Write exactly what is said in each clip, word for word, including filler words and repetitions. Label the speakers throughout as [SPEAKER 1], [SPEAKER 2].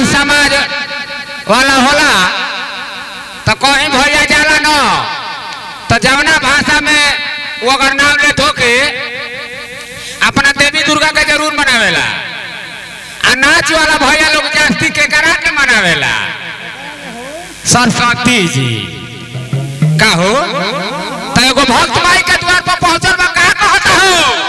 [SPEAKER 1] समाज वाला होला तो कहीं भैया जाला न तो जवना भाषा में वो अगर नाम ले धोके अपना देवी दुर्गा के जरूर मनावेला। आ नाच वाला भैया लोग जास्ती के करा के मनावेला सरस्वती जी का हो। तो एगो भक्त माई के द्वार पर पहुंचल बा का कहता हो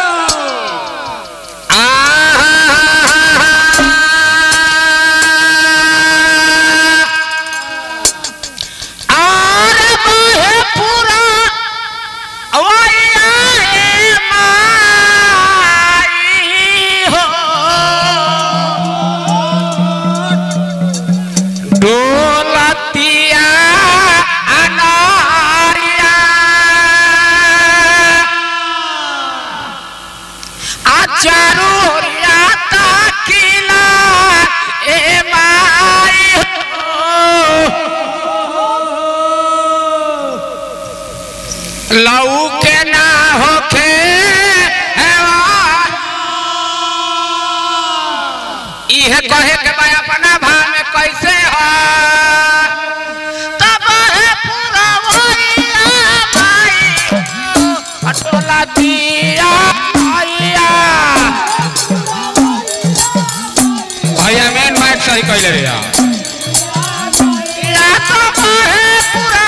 [SPEAKER 1] लऊ के ना होखे इहे कहे के बा अपना भाव में कैसे हो तब है पूरा भैया भाई अटोला दिया भैया भैया मेन बात सही कहले रे या तो है पूरा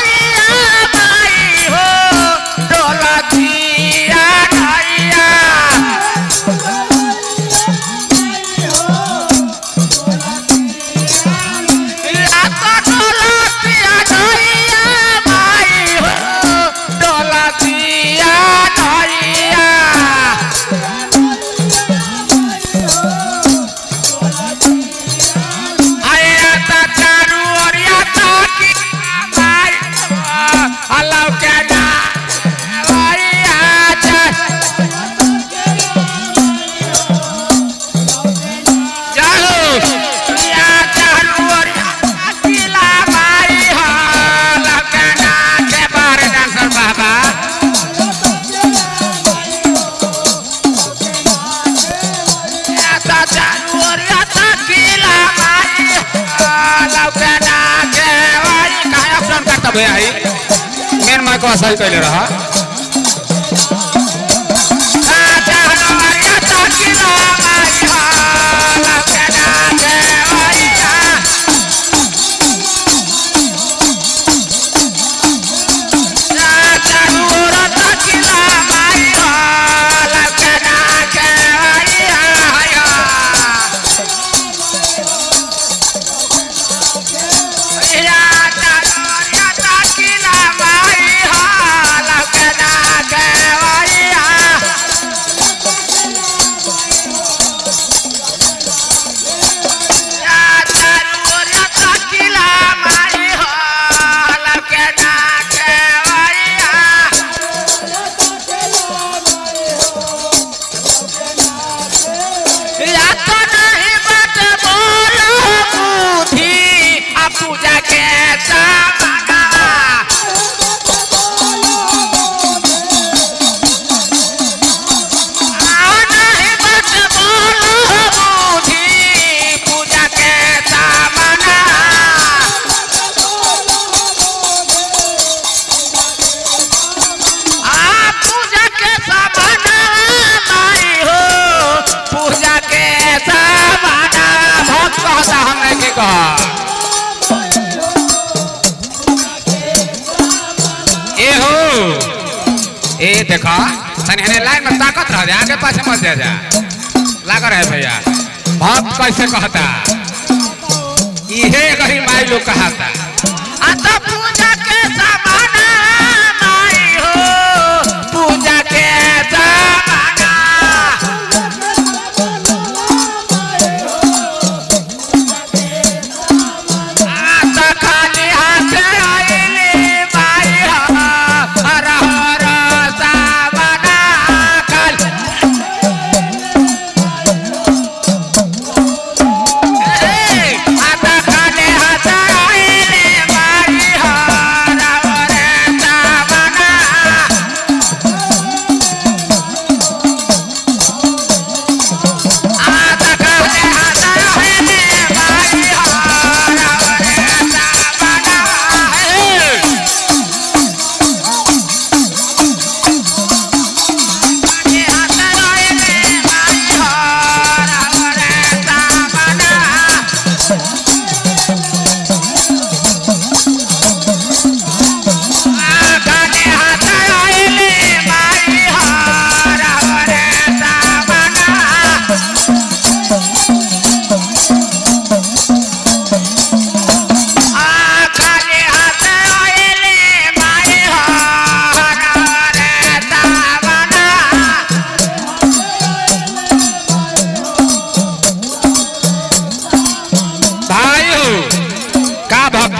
[SPEAKER 1] मेन माँ को सही कहले रहा ए हो ए देखा तनी लाइन में ताकत रह जा आगे पाछे मत जा लगा रहे भैया भक्त कैसे कहता इहे कहीं माई लोग कहता आता पूजा के सामाना माई हो पूजा के सामाना आता खाली हाथ आईली माई हो हर हर सामाना काल आता खाली हाथ आईली माई हो हर हर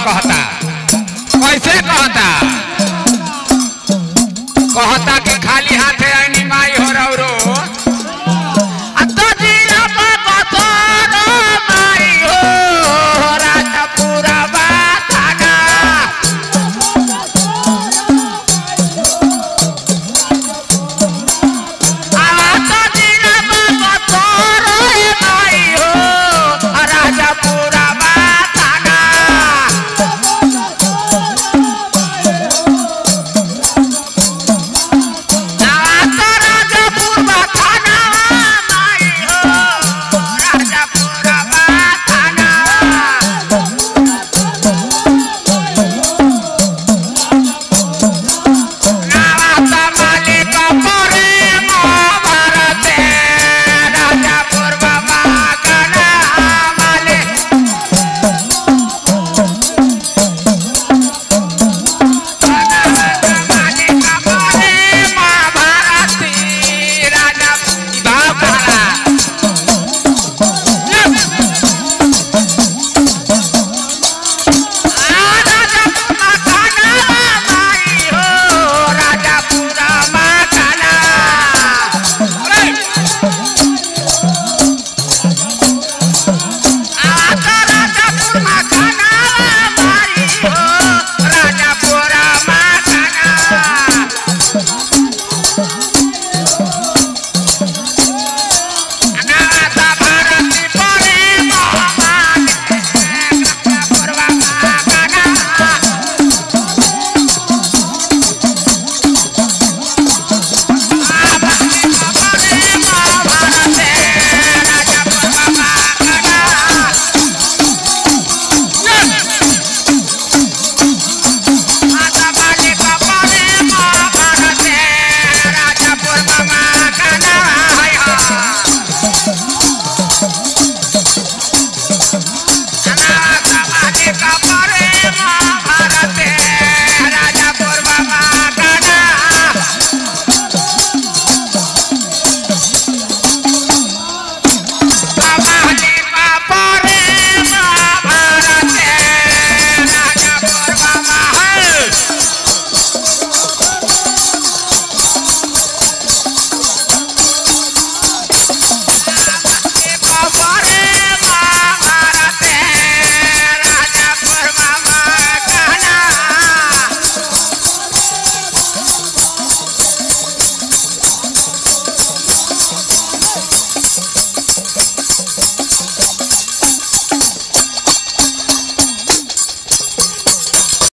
[SPEAKER 1] कहता